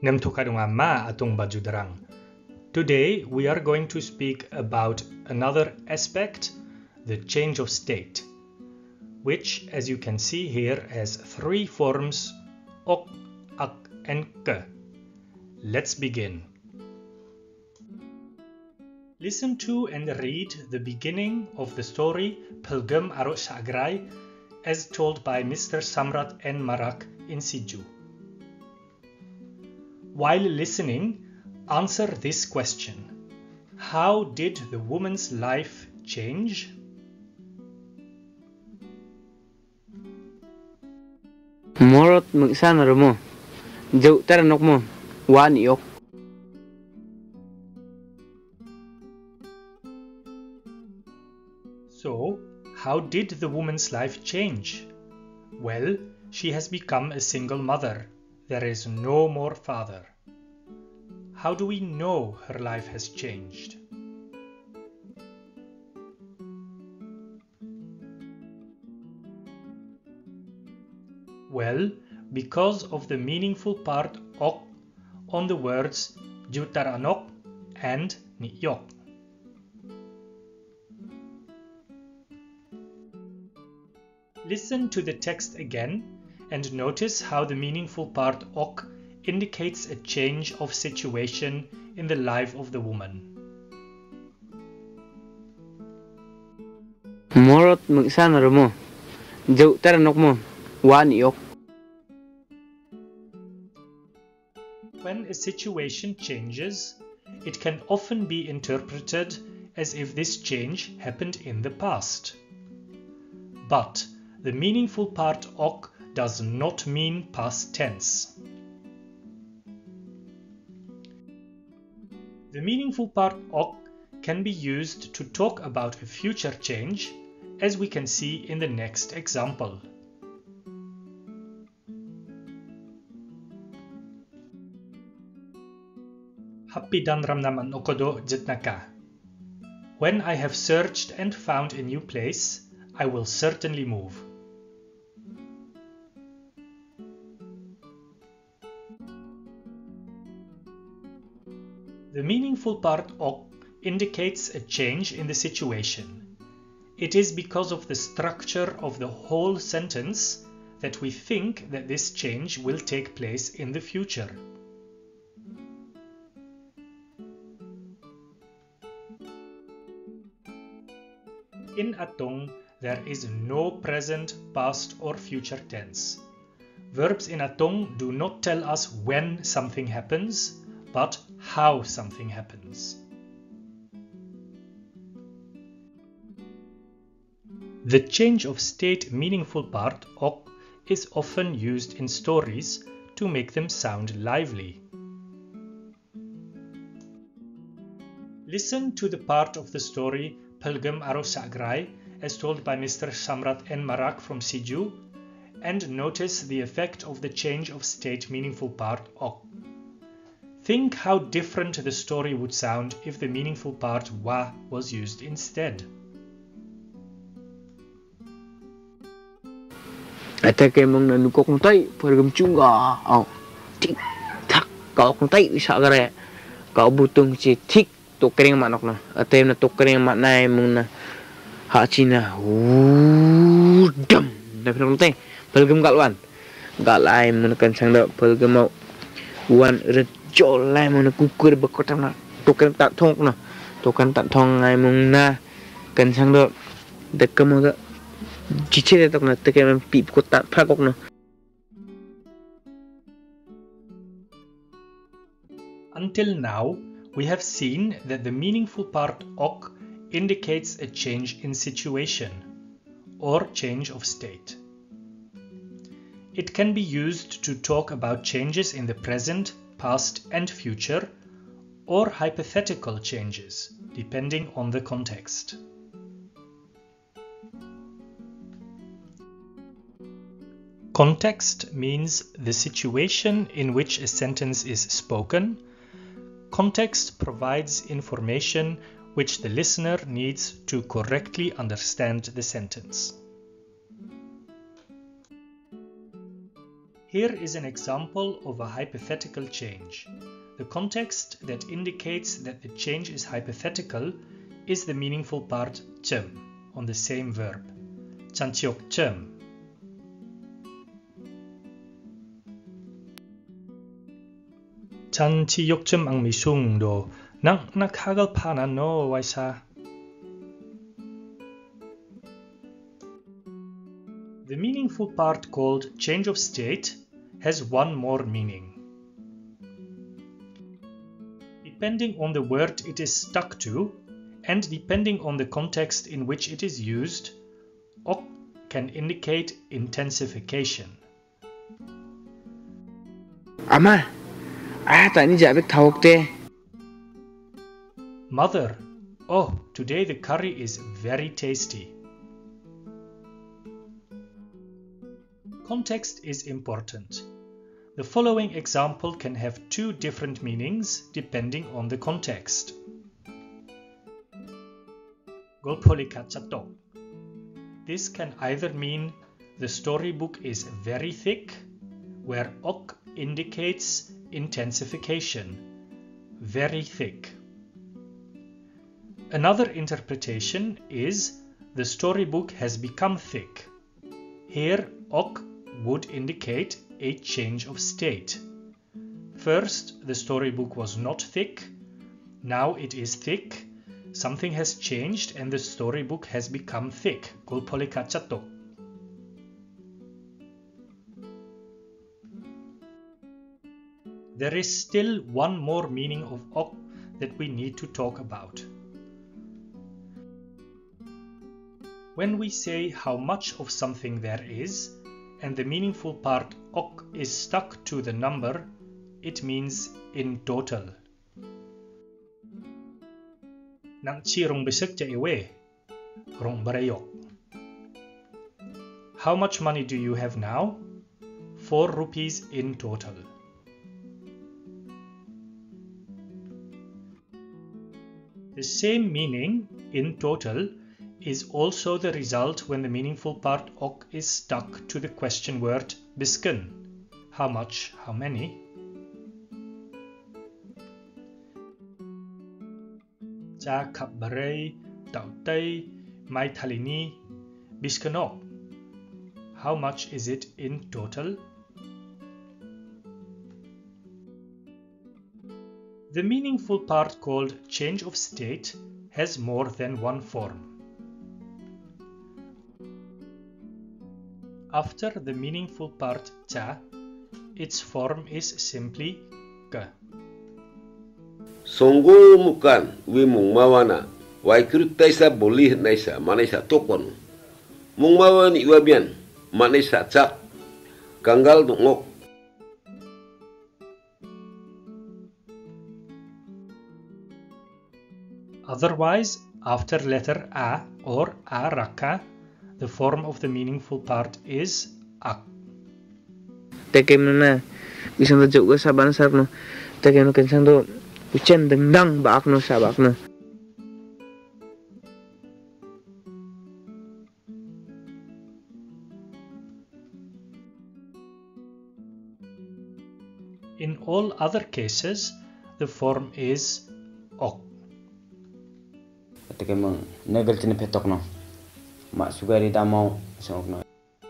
Nem tukadungama atong bajudrang. Today we are going to speak about another aspect, the change of state, which, as you can see here, has three forms: ok, ak, and ke. Let's begin. Listen to and read the beginning of the story Atongmorot Shagrai as told by Mr. Samrat N. Marak in Siju. While listening, answer this question. How did the woman's life change? Morot magsan mo. Jaw taranok mo. Wan yok. So, how did the woman's life change? Well, she has become a single mother. There is no more father. How do we know her life has changed? Well, because of the meaningful part ok on the words jutaranok and niyok. Listen to the text again and notice how the meaningful part ok indicates a change of situation in the life of the woman. Morot magsan mo. Jaw taranok mo. Wan yok. When a situation changes, it can often be interpreted as if this change happened in the past. But the meaningful part ok does not mean past tense. The meaningful part ok can be used to talk about a future change, as we can see in the next example. Hapidan ramnaman okodo jitnaka. When I have searched and found a new place, I will certainly move. The meaningful part ok indicates a change in the situation. It is because of the structure of the whole sentence that we think that this change will take place in the future. In Atong, there is no present, past or future tense. Verbs in Atong do not tell us when something happens, but how something happens. The change of state meaningful part ok is often used in stories to make them sound lively. Listen to the part of the story Atongmorot Shagrai as told by Mr. Samrat N. Marak from Siju, and notice the effect of the change of state meaningful part ok. Think how different the story would sound if the meaningful part wa was used instead. Ate kay mong nanukok mo tay. Parang chunga. Oh. Tik tak. Kau kong tay isa gare. Kau butong si tik. Tukering manok na. Ate na tukering manay mong na. Hachi na. Dam. Napinong tay. Parang galwan. Galay mo na kansang daw. Parang mau. Wan red. Jolai mong na kukur bakot na. Tukering tak thong na. Tukang tak thong ngay mong na. Kansang daw. Dekam mo da. Chiche tok na teke man pip ko ta phakok na. Until now, we have seen that the meaningful part ok indicates a change in situation or change of state. It can be used to talk about changes in the present, past and future, or hypothetical changes, depending on the context. Context means the situation in which a sentence is spoken. Context provides information which the listener needs to correctly understand the sentence. Here is an example of a hypothetical change. The context that indicates that the change is hypothetical is the meaningful part chum on the same verb. Atongkhu'chuk. Atongkhu'chuk ang misung do nakagal pana no waisa. The meaningful part called change of state has one more meaning. Depending on the word it is stuck to, and depending on the context in which it is used, ok can indicate intensification. Ama, tani jabek thawak te. Mother, oh, today the curry is very tasty. Context is important. The following example can have two different meanings depending on the context. This can either mean the storybook is very thick, where ok indicates intensification, very thick. Another interpretation is the storybook has become thick. Here ok would indicate a change of state. First, the storybook was not thick. Now it is thick. Something has changed and the storybook has become thick. There is still one more meaning of ok that we need to talk about. When we say how much of something there is, and the meaningful part ok is stuck to the number, it means in total. Nang chi rong besek ja iwe, rong barayok. How much money do you have now? 4 rupees in total. The same meaning, in total, is also the result when the meaningful part ok is stuck to the question word bisken. How much, how many? Cha kap baray, tau tay, mai thalini, biskenok. How much is it in total? The meaningful part called change of state has more than one form. After the meaningful part cha, its form is simply ke. Songgo mukan wi mungmawana wai krutaisa bolih naisa manaisa tokon. Mungmawan iwabian manaisa cak kanggal dungok. Otherwise, after letter a or a raka, the form of the meaningful part is ak. Tekem na bisang tajuk ko saban sarap no. Tekem no kensang do ucen dendang baak no sabak no. In all other cases, the form is ok. Tekem negal tini petok no. Mak sugari damau sangok no.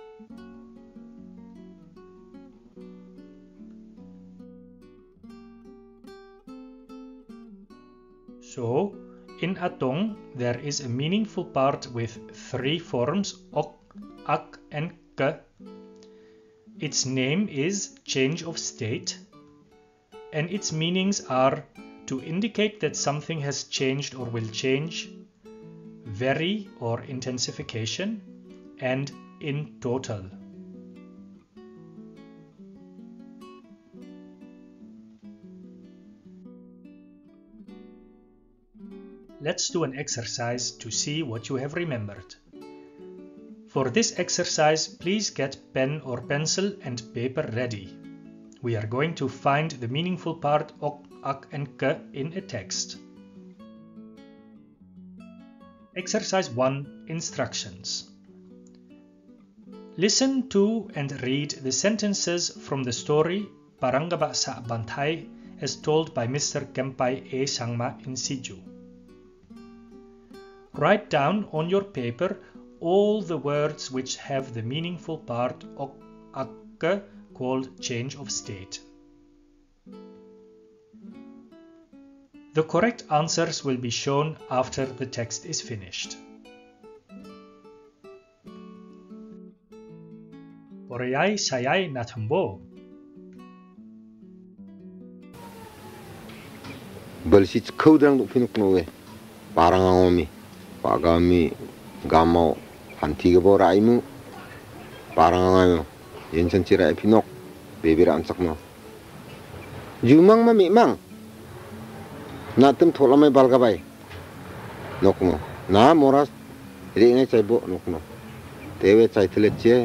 So, in Atong, there is a meaningful part with 3 forms, ok, ak, and ke. Its name is change of state, and its meanings are to indicate that something has changed or will change, very or intensification, and in total. Let's do an exercise to see what you have remembered. For this exercise, please get pen or pencil and paper ready. We are going to find the meaningful part ok, ak, and ke in a text. Exercise 1. Instructions. Listen to and read the sentences from the story Parangaba sa Bantai as told by Mr. Kempai A. Sangma in Siju. Write down on your paper all the words which have the meaningful part ok akka called change of state. The correct answers will be shown after the text is finished. Porayai sayai natambo. Balsit kodang do pinukno we. Parangomi, pagami, gamau, hantiga boraimu. Parangayo, yensan cira pinok, bebira ansakno. Jumang ma memang. Natem tholamai balgabai. Nokno. Na moras ringai chaibo nokno. Tewe chaitleche.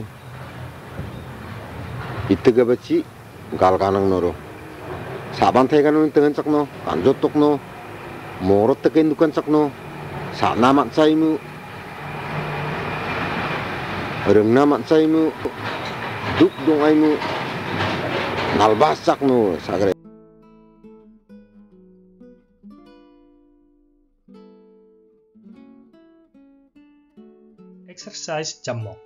Itiga bachi galganang noro. Sabantai kanun tengan sakno, kanjotokno. Morot tekan dukan sakno. Sa namat saimu. Reng namat saimu. Duk dong aimu. Nalbas sakno sagre. Exercise Jammok.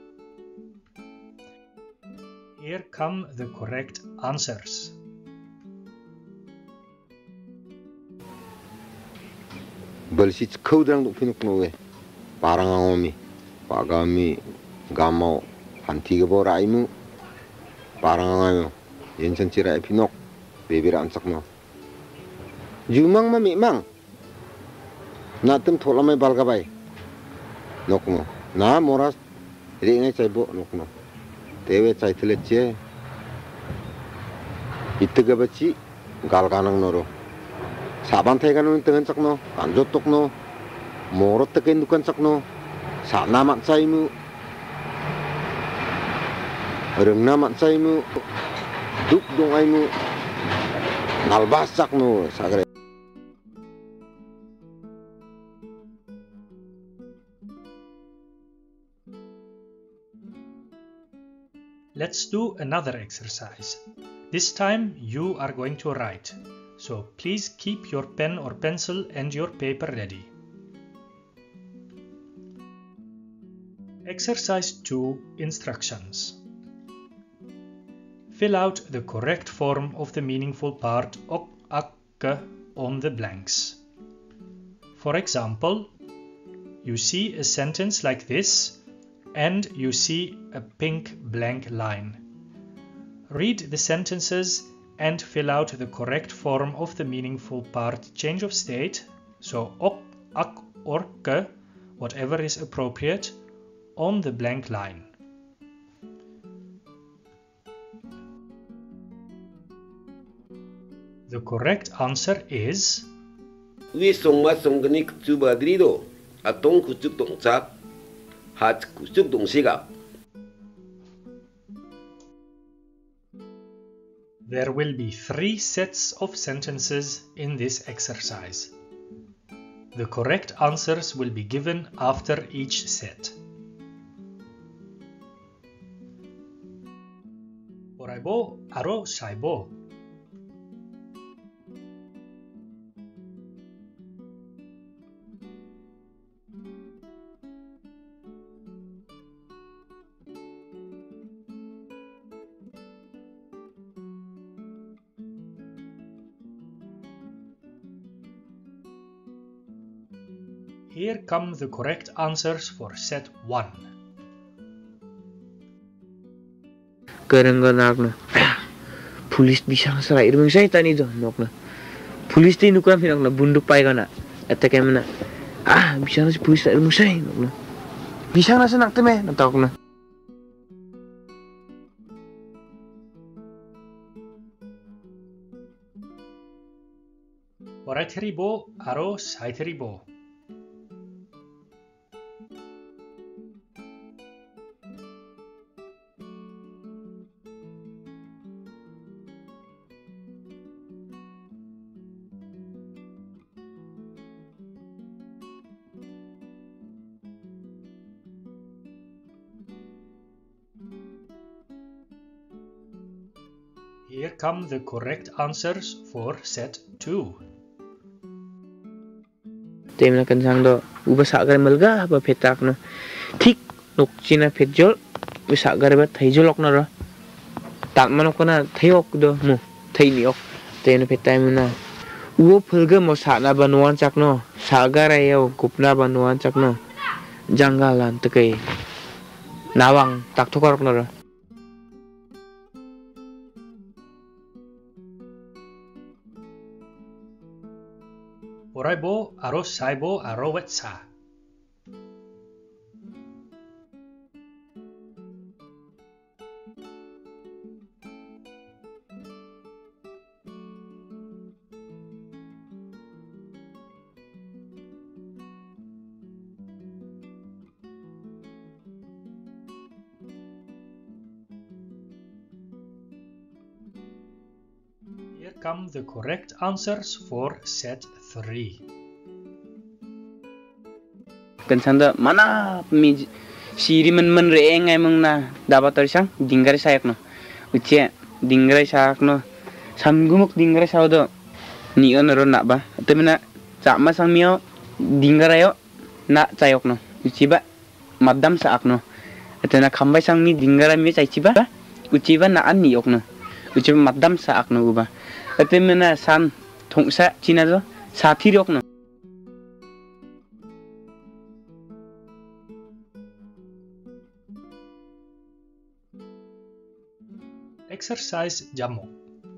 Here come the correct answers. Balsit kodang do pinukno we. Parangomi, pagami, gamau, hantiga boraimu. Parangayo, yensan cira pinok, bebira ansakno. Jumang ma memang. Natem tholamai balgabai. Nokno. Na moras ringai chaibo nokno. Tewe chaitleche. Itiga bachi galganang noro. Sabantai kanun tengan sakno, kanjotokno. Morot tekan dukan sakno. Sa namat saimu. Reng namat saimu. Duk dong aimu. Nalbas sakno sagre. Let's do another exercise. This time you are going to write, so please keep your pen or pencil and your paper ready. Exercise 2 Instructions. Fill out the correct form of the meaningful part ok akka on the blanks. For example, you see a sentence like this and you see a pink blank line. Read the sentences and fill out the correct form of the meaningful part change of state, so ok, ak or ke, whatever is appropriate, on the blank line. The correct answer is Wi songma songgenik subadrido. Atongkhu'chuk dong chak. Khu'chuk dong sigap. There will be 3 sets of sentences in this exercise. The correct answers will be given after each set. Oraibo aro saibo. Here come the correct answers for set 1. Kadang-kadang pulis bisa salah irung saya tani tu nak na pulis tu nukan finak na bunduk pai kana attack mana bisa na si pulis tak irung saya nak na bisa na senak tu me nak tahu na. Orai teribo aro sai teribo. Here come the correct answers for set 2. Tem na kansang do ubasa gar melga ba petak no thik nok china phejol bisa gar ba thaijolok na ro tak manok na thayok do mu thainiok tem na petai mu na uo phulga mo sa na banwan chak no sagar ayo kupna banwan chak no janggalan tekai nawang tak thokor na ro. Oraibo aro saibo aro wetsa. Here come the correct answers for set 3. Kansang da mana mi siri men re ngai mong na dapat tersang dinggar sayak no. Ucie dinggar sayak no. Samgumuk dinggar saw do. Ni on ro na ba. Temena sama sang mio dinggar ayo na sayok no. Ucie ba madam saak no. Atena khambai sang mi dinggar mi cai ci ba. Ucie ba na an ni ok no. Ucie ba madam saak no ba. Temena san thongsa china do sathi rok no. Exercise jamok.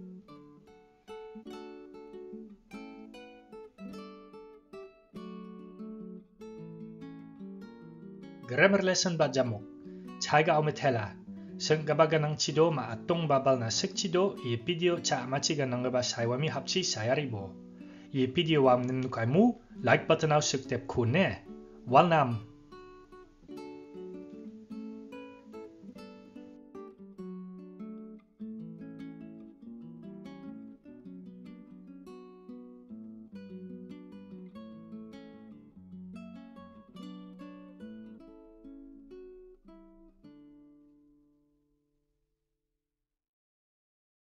Grammar lesson ba jamok. Chaiga ometela. Seng gabaga nang chido ma atong babal na sek chido i video cha machiga nang gaba saiwami hapchi sayaribo. I video wam nim nukai mu like button au sek tep kune. Walnam.